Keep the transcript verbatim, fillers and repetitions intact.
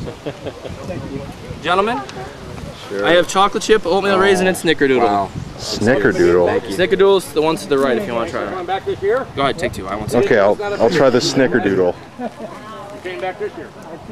Gentlemen, Sure. I have chocolate chip, oatmeal raisin, and Snickerdoodle. Wow. Snickerdoodle. Snickerdoodle's the ones to the right if you want to try it. Back this year? Go ahead, take two. I want some. Okay, I'll I'll try the Snickerdoodle. Came back this year.